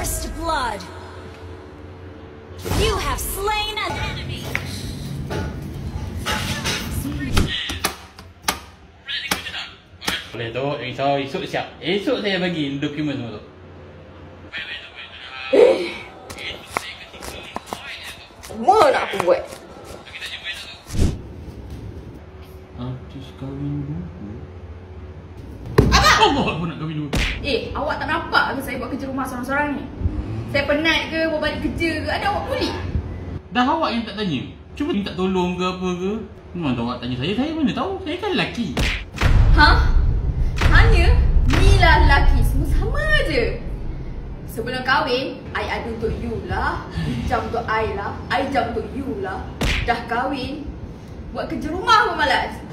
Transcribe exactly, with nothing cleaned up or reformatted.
First blood. You have slain an enemy. Boleh tu, risau esok siap. Esok saya bagi dokumen semua tu. Eh. Semua nak aku buat. Artis kahwin dulu. Abang! Allah, aku nak kahwin dulu. Eh, awak tak nampak ke saya buat kerja rumah seorang-seorang ni? Saya penat ke, buat balik kerja ke? Ada awak boleh? Dah awak yang tak tanya. Cuba minta tolong ke apa ke. Memang awak tanya saya, saya mana tahu. Saya kan lelaki. Ha? Hanya? Nilah lelaki, semua sama je. Sebelum kahwin, I ada untuk you lah. Jam untuk I lah. I jam untuk you lah. Dah kahwin, buat kerja rumah pun malas.